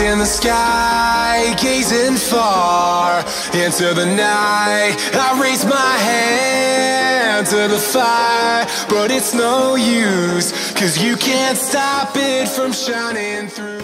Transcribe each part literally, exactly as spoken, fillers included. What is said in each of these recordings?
in the sky, gazing far into the night. I raise my hand to the fire, but it's no use, 'cause you can't stop it from shining through.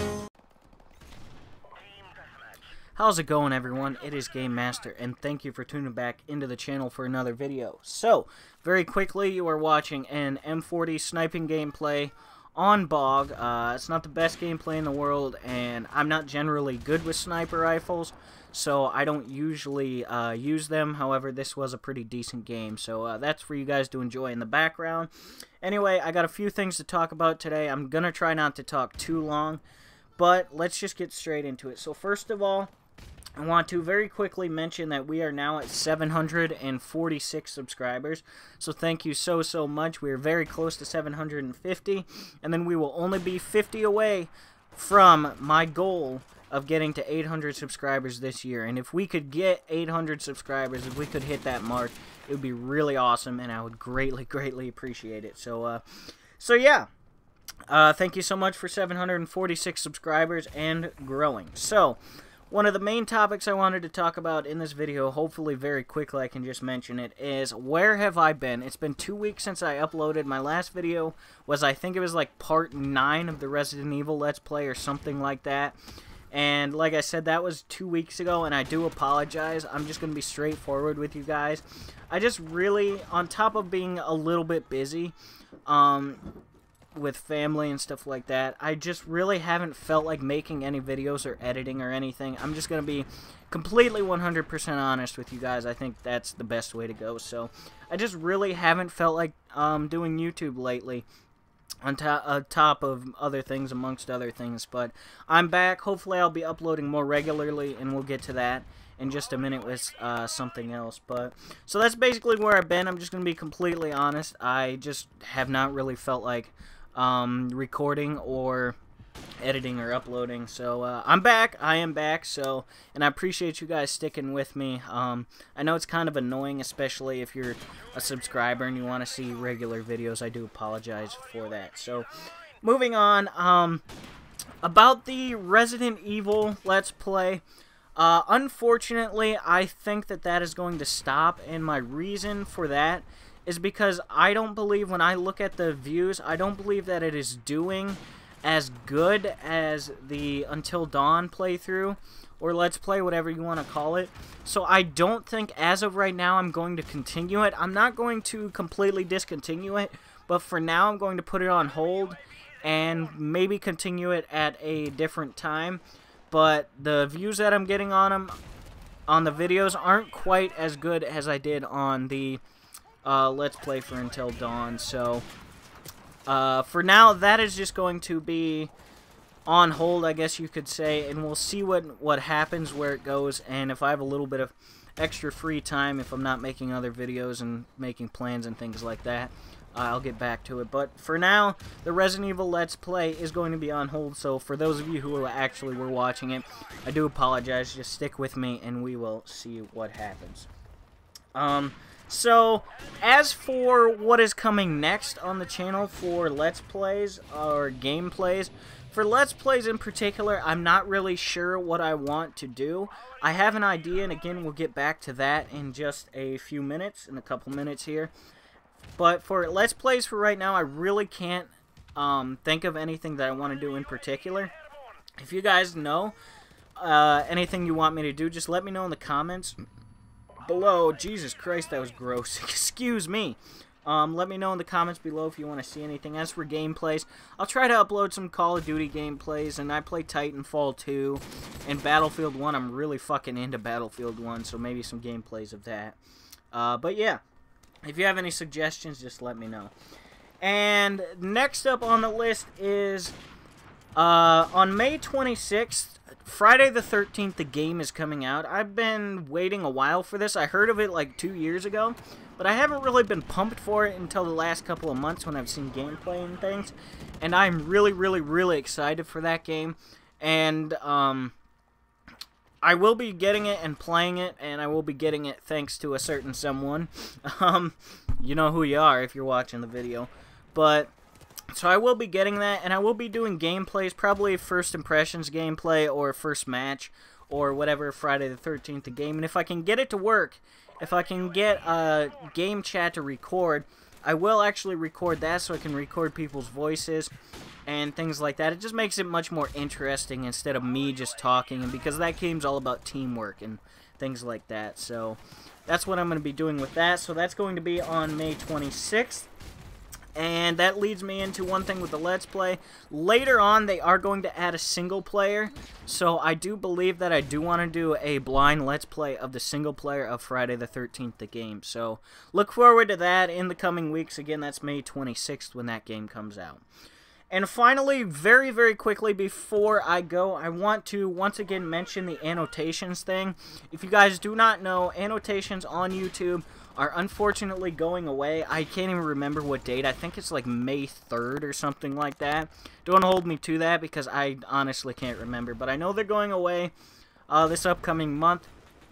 How's it going, everyone? It is Game Master, and thank you for tuning back into the channel for another video. So, very quickly, you are watching an M forty sniping gameplay on Bog. Uh, it's not the best gameplay in the world, and I'm not generally good with sniper rifles, so I don't usually uh, use them. However, this was a pretty decent game, so uh, that's for you guys to enjoy in the background. Anyway, I got a few things to talk about today. I'm going to try not to talk too long, but let's just get straight into it. So first of all, I want to very quickly mention that we are now at seven hundred forty-six subscribers, so thank you so, so much. We are very close to seven hundred fifty, and then we will only be fifty away from my goal of getting to eight hundred subscribers this year. And if we could get eight hundred subscribers, if we could hit that mark, it would be really awesome, and I would greatly, greatly appreciate it. So, uh, so yeah. Uh, thank you so much for seven hundred forty-six subscribers and growing. So, one of the main topics I wanted to talk about in this video, hopefully very quickly I can just mention it, is where have I been? It's been two weeks since I uploaded. My last video was, I think it was like part nine of the Resident Evil Let's Play or something like that. And like I said, that was two weeks ago, and I do apologize. I'm just going to be straightforward with you guys. I just really, on top of being a little bit busy, um... with family and stuff like that, I just really haven't felt like making any videos or editing or anything. I'm just going to be completely one hundred percent honest with you guys. I think that's the best way to go. So, I just really haven't felt like um, doing YouTube lately, on to uh, top of other things, amongst other things. But I'm back. Hopefully I'll be uploading more regularly, and we'll get to that in just a minute with uh, something else. But so that's basically where I've been. I'm just going to be completely honest. I just have not really felt like um, recording or editing or uploading. So uh, I'm back. I am back. So, and I appreciate you guys sticking with me. Um, I know it's kind of annoying, especially if you're a subscriber and you want to see regular videos. I do apologize for that. So, moving on. Um, about the Resident Evil Let's Play. Uh, unfortunately, I think that that is going to stop, and my reason for that is because I don't believe, when I look at the views, I don't believe that it is doing as good as the Until Dawn playthrough, or Let's Play, whatever you want to call it. So I don't think, as of right now, I'm going to continue it. I'm not going to completely discontinue it, but for now I'm going to put it on hold, and maybe continue it at a different time. But the views that I'm getting on them, on the videos, aren't quite as good as I did on the Uh, Let's Play for Until Dawn. So, uh, for now, that is just going to be on hold, I guess you could say, and we'll see what, what happens, where it goes, and if I have a little bit of extra free time, if I'm not making other videos and making plans and things like that, uh, I'll get back to it. But for now, the Resident Evil Let's Play is going to be on hold, so for those of you who actually were watching it, I do apologize. Just stick with me, and we will see what happens. Um... So, as for what is coming next on the channel for Let's Plays or gameplays, for Let's Plays in particular, I'm not really sure what I want to do. I have an idea, and again, we'll get back to that in just a few minutes, in a couple minutes here. But for Let's Plays for right now, I really can't um, think of anything that I want to do in particular. If you guys know uh, anything you want me to do, just let me know in the comments below. Jesus Christ, that was gross. Excuse me. Um, let me know in the comments below if you want to see anything. As for gameplays, I'll try to upload some Call of Duty gameplays, and I play Titanfall two and Battlefield one. I'm really fucking into Battlefield one, so maybe some gameplays of that. Uh, but yeah, if you have any suggestions, just let me know. And next up on the list is uh, on May twenty-sixth, Friday the thirteenth, the game is coming out. I've been waiting a while for this. I heard of it like two years ago, but I haven't really been pumped for it until the last couple of months when I've seen gameplay and things. And I'm really, really, really excited for that game. And um, I will be getting it and playing it, and I will be getting it thanks to a certain someone. Um, you know who you are if you're watching the video. But So I will be getting that, and I will be doing gameplays, probably first impressions gameplay or first match or whatever, Friday the thirteenth the game. And if I can get it to work, if I can get a game chat to record, I will actually record that so I can record people's voices and things like that. It just makes it much more interesting instead of me just talking, and because that game's all about teamwork and things like that. So that's what I'm going to be doing with that. So that's going to be on May twenty-sixth. And that leads me into one thing with the Let's Play. Later on, they are going to add a single player. So I do believe that I do want to do a blind Let's Play of the single player of Friday the thirteenth, the game. So look forward to that in the coming weeks. Again, that's May twenty-sixth when that game comes out. And finally, very, very quickly before I go, I want to once again mention the annotations thing. If you guys do not know, annotations on YouTube are unfortunately going away. I can't even remember what date. I think it's like May third or something like that. Don't hold me to that because I honestly can't remember. But I know they're going away uh, this upcoming month.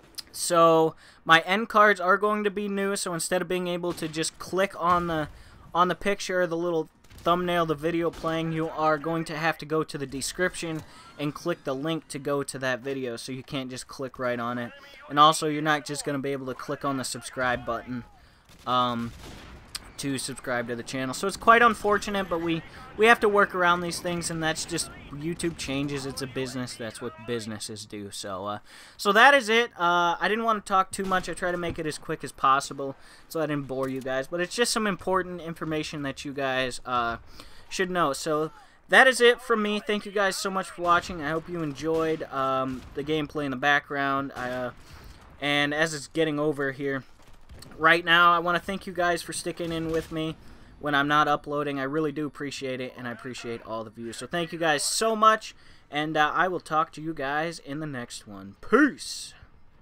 So my end cards are going to be new. So instead of being able to just click on the on the picture, the little thumbnail, the video playing, you are going to have to go to the description and click the link to go to that video, so you can't just click right on it. And also, you're not just going to be able to click on the subscribe button um, to subscribe to the channel. So it's quite unfortunate, but we we have to work around these things, and that's just YouTube changes. It's a business. That's what businesses do. So uh, so that is it. Uh, I didn't want to talk too much. I try to make it as quick as possible so I didn't bore you guys. But it's just some important information that you guys uh, should know. So that is it from me. Thank you guys so much for watching. I hope you enjoyed um, the gameplay in the background. I, uh, and as it's getting over here right now, I want to thank you guys for sticking in with me when I'm not uploading. I really do appreciate it, and I appreciate all the views. So thank you guys so much, and uh, I will talk to you guys in the next one. Peace!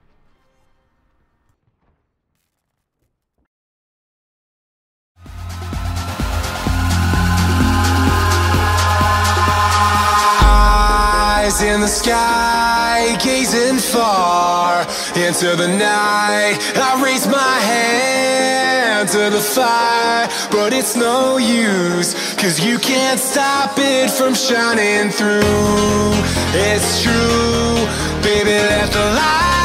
Eyes in the sky, gazing far into the night. I raise my hand to the fire, but it's no use, 'cause you can't stop it from shining through. It's true, baby, let the light